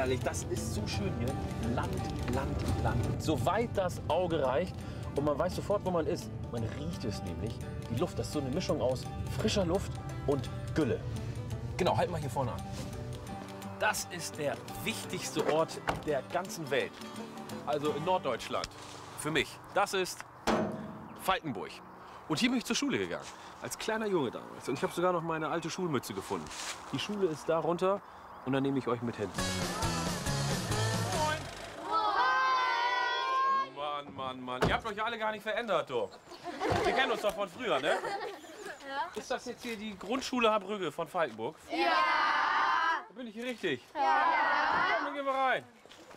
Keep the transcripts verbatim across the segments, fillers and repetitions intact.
herrlich. Das ist so schön hier. Land, Land, Land. Soweit das Auge reicht. Und man weiß sofort, wo man ist. Man riecht es nämlich. Die Luft, das ist so eine Mischung aus frischer Luft und Gülle. Genau, halt mal hier vorne an. Das ist der wichtigste Ort der ganzen Welt. Also in Norddeutschland. Für mich. Das ist Falkenburg. Und hier bin ich zur Schule gegangen. Als kleiner Junge damals. Und ich habe sogar noch meine alte Schulmütze gefunden. Die Schule ist da runter und dann nehme ich euch mit hin. Moin! Moin! Mann, Mann, Mann. Ihr habt euch alle gar nicht verändert, doch. Wir kennen uns doch von früher, ne? Ja. Ist das jetzt hier die Grundschule Habrügge von Falkenburg? Ja! Da bin ich hier richtig? Ja! Komm, dann gehen wir rein.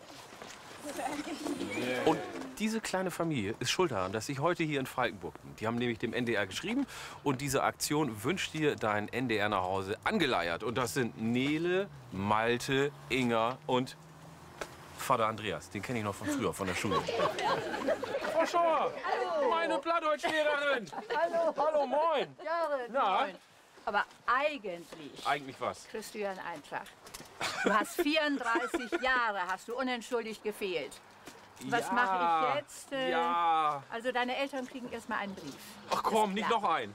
Und diese kleine Familie ist schuld daran, dass ich heute hier in Falkenburg bin. Die haben nämlich dem N D R geschrieben und diese Aktion wünscht dir dein N D R nach Hause angeleiert. Und das sind Nele, Malte, Inga und Vater Andreas. Den kenne ich noch von früher, von der Schule. Frau Schauer, hallo. Meine Plattdeutschlehrerin. Hallo. Hallo, moin. Jahre, Na? moin. Aber eigentlich... Eigentlich was? Kriegst du ja einen Eintrag. Du hast vierunddreißig Jahre, hast du unentschuldigt gefehlt. Was ja, mache ich jetzt? Äh, ja. Also deine Eltern kriegen erstmal einen Brief. Ach komm, nicht noch einen.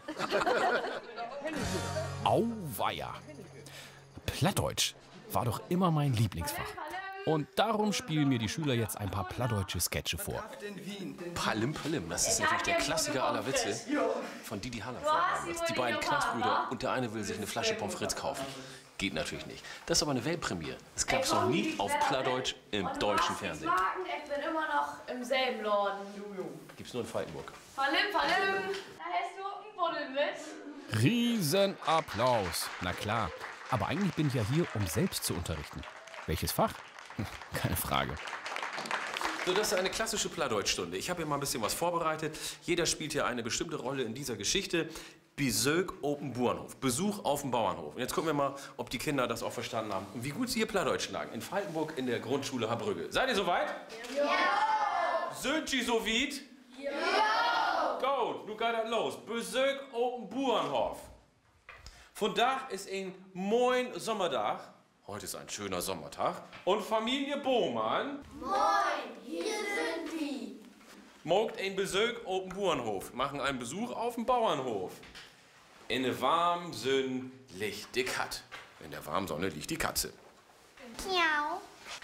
Auweia. Plattdeutsch war doch immer mein Lieblingsfach. Und darum spielen mir die Schüler jetzt ein paar plattdeutsche Sketche vor. Palim Palim, das ist natürlich der Klassiker aller Witze von Didi Hallervorden. Die beiden Knastbrüder und der eine will sich eine Flasche Pommes frites kaufen. Geht natürlich nicht. Das ist aber eine Weltpremiere. Das gab es noch nie auf Plattdeutsch im deutschen Fernsehen. Ich bin immer noch im selben Laden. Gibt's nur in Falkenburg. Palim, Palim. Da hast du einen Buddel mit. Riesenapplaus. Na klar. Aber eigentlich bin ich ja hier, um selbst zu unterrichten. Welches Fach? Keine Frage. So, das ist eine klassische Plattdeutschstunde. Ich habe hier mal ein bisschen was vorbereitet. Jeder spielt hier eine bestimmte Rolle in dieser Geschichte. Besök Open Bauernhof. Besuch auf dem Bauernhof. Und jetzt gucken wir mal, ob die Kinder das auch verstanden haben. Und wie gut sie ihr Plattdeutsch schlagen. In Falkenburg in der Grundschule Habrügge. Seid ihr soweit? Ja! Sind Sie so weit? Ja! Gut, nun geht das los. Besök Open Bauernhof. Von Dach ist ein moin Sommertag. Heute ist ein schöner Sommertag. Und Familie Bohmann. Moin, hier sind wir. Mogt ein Besök auf dem Bauernhof. Machen einen Besuch auf dem Bauernhof. In der warmen Sonne liegt die Kat. In der warmen Sonne liegt die Katze. Miau.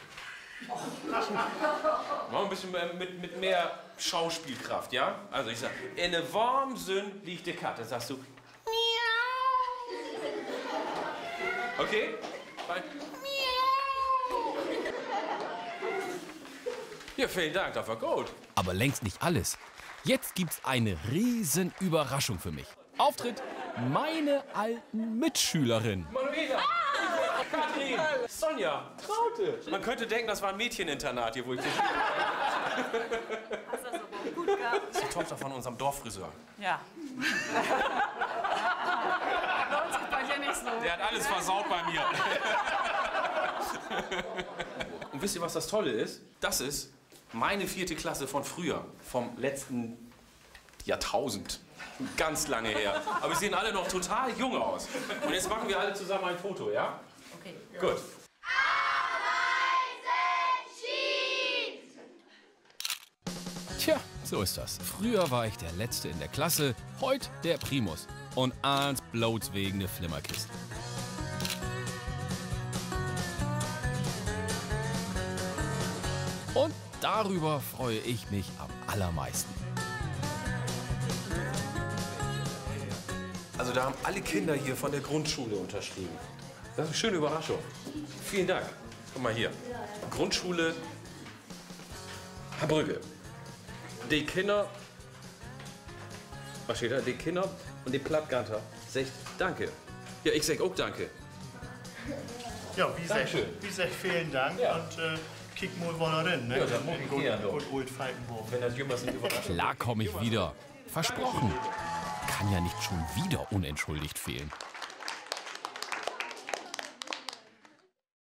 Mal ein bisschen mit, mit mehr Schauspielkraft, ja? Also ich sag, in der warmen Sonne liegt die Kat. Dann sagst du, Miau. Okay? Ja, vielen Dank, das war gut. Aber längst nicht alles. Jetzt gibt's eine riesen Überraschung für mich. Auftritt meine alten Mitschülerin. Manuela, ah! Katrin, Sonja, Traute. Man könnte denken, das war ein Mädcheninternat hier, wo ich hier stehe. Hast das aber gut gehabt. Das ist die Tochter von unserem Dorffriseur. Ja. Bei uns ist bei dir nicht so. Der hat alles versaut bei mir. Und wisst ihr, was das Tolle ist? Das ist meine vierte Klasse von früher, vom letzten Jahrtausend. Ganz lange her. Aber wir sehen alle noch total jung aus. Und jetzt machen wir alle zusammen ein Foto, ja? Okay. Gut. Tja, so ist das. Früher war ich der Letzte in der Klasse, heute der Primus. Und eins bloß wegen der Flimmerkiste. Und darüber freue ich mich am allermeisten. Also da haben alle Kinder hier von der Grundschule unterschrieben. Das ist eine schöne Überraschung. Vielen Dank. Guck mal hier. Grundschule Habrügge. Die Kinder... Was steht da? Die Kinder und die Plattganter. Sagt danke. Ja, ich sag auch danke. Ja, wie gesagt, Dankeschön. wie gesagt, vielen Dank Ja. und äh, kick mal wohl rein. Ne? Ja, dann muss ich gut, gehen, doch. gut Old Falkenburg. Wenn das Jüngers nicht überrascht. Klar komme ich wieder. Versprochen. Kann ja nicht schon wieder unentschuldigt fehlen.